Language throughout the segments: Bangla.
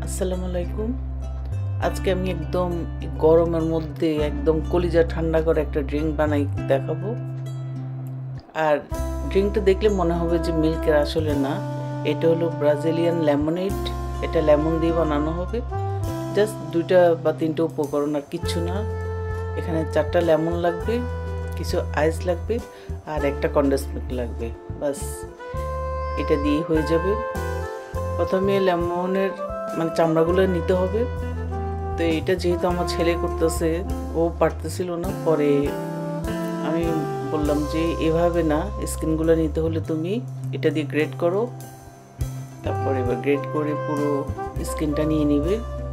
আসসালামু আলাইকুম। আজকে আমি একদম গরমের মধ্যে একদম কলিজা ঠান্ডা করে একটা ড্রিঙ্ক বানাই দেখাবো। আর ড্রিঙ্কটা দেখলে মনে হবে যে মিল্কের, আসলে না। এটা হলো ব্রাজিলিয়ান লেমনেড। এটা লেমন দিয়ে বানানো হবে। জাস্ট 2টা বা 3টে উপকরণ, আর কিচ্ছু না। এখানে 4টা লেমন লাগবে, কিছু আইস লাগবে, আর একটা কনডেন্স মিল্ক লাগবে। বাস, এটা দিয়ে হয়ে যাবে। প্রথমে লেমনের চামড়াগুলো নিতে হবে। তো এটা যেহেতু আমার ছেলে করতেছে, ও পারতেছিল না, পরে আমি বললাম যে এভাবে না, স্কিনগুলো নিতে হলে তুমি এটা দিয়ে গ্রেট করো। তারপর এবার গ্রেট করে পুরো স্কিনটা নিয়ে নিবে।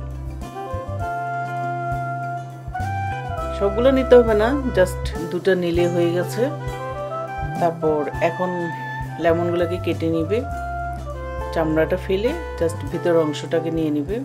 সবগুলো নিতে হবে না, জাস্ট 2টা নিলে হয়ে গেছে। তারপর এখন লেমনগুলোকে কেটে নিবে, চামড়াটা ফেলে জাস্ট ভিতর অংশটাকে নিয়ে নিবে।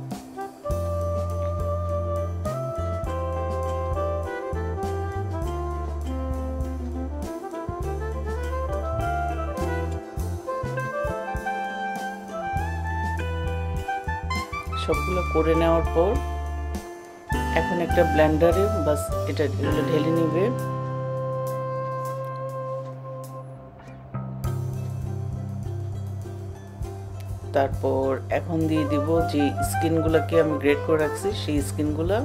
সবগুলো করে নেওয়ার পর এখন একটা ব্লেন্ডারে বাস এটা ঢেলে নিবে। তারপর এখন দিয়ে দিব যে স্কিনগুলোকে আমি গ্রেট করে রাখছি, সেই স্কিনগুলো।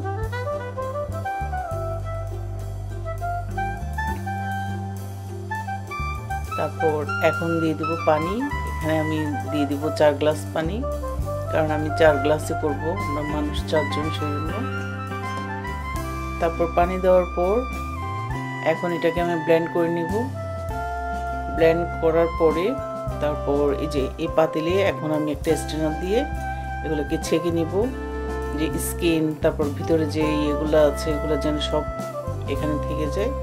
তারপর এখন দিয়ে দিব পানি। এখানে আমি দিয়ে দিব 4 গ্লাস পানি, কারণ আমি 4 গ্লাসে করবো, আমরা মানুষ 4 জন সেজন্য। তারপর পানি দেওয়ার পর এখন এটাকে আমি ব্লেন্ড করে নিব। ব্লেন্ড করার পরে তারপর এই যে এই পাতিলে এখন আমি একটা স্ট্রেনার দিয়ে এগুলোকে ছেঁকে নিব, যে স্কিন তারপর ভিতরে যে এগুলো আছে এগুলো যেন সব এখানে থেকে যায়।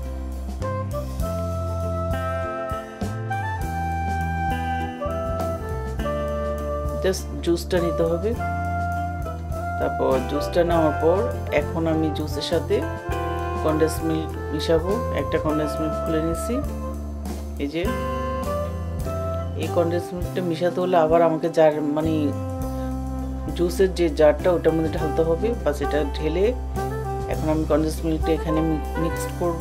জাস্ট জুসটা নিতে হবে। তারপর জুসটা নেওয়ার পর এখন আমি জুসের সাথে কনডেন্স মিল্ক মিশাবো। একটা কনডেন্স মিল্ক খুলে নিছি। এই যে এই কনডেন্স মিল্কটা মিশাতে হলে আবার আমাকে জার জুসের যে জারটা ওটার মধ্যে ঢালতে হবে। বাস এটা ঢেলে এখন আমি কনডেন্স মিল্কটা এখানে মিক্সড করব।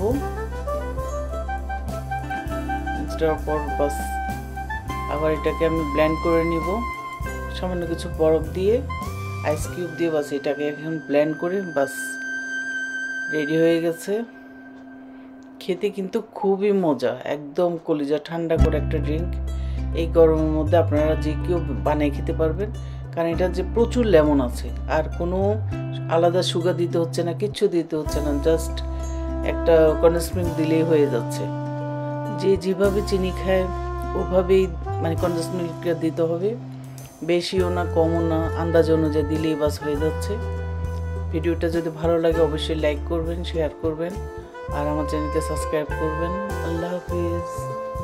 মিক্সড করার পর বাস আবার এটাকে আমি ব্লেন্ড করে নিব সামান্য কিছু বরফ দিয়ে, আইস কিউব দিয়ে। বাস এটাকে এখন ব্লেন্ড করে বাস রেডি হয়ে গেছে। খেতে কিন্তু খুবই মজা, একদম কলিজা ঠান্ডা করে একটা ড্রিঙ্ক। এই গরমের মধ্যে আপনারা যে কেউ বানিয়ে খেতে পারবেন, কারণ এটা যে প্রচুর লেমন আছে, আর কোনো আলাদা সুগার দিতে হচ্ছে না, কিচ্ছু দিতে হচ্ছে না, জাস্ট একটা কনডেন্স মিল্ক দিলেই হয়ে যাচ্ছে। যে যেভাবে চিনি খায় ওভাবেই কনডেন্স মিল্কটা দিতে হবে, বেশিও না কমও না, আন্দাজ অনুযায়ী দিলেই বাস হয়ে যাচ্ছে। ভিডিওটা যদি ভালো লাগে অবশ্যই লাইক করবেন, শেয়ার করবেন, আর আমার চ্যানেলকে সাবস্ক্রাইব করবেন। আল্লাহ হাফিজ।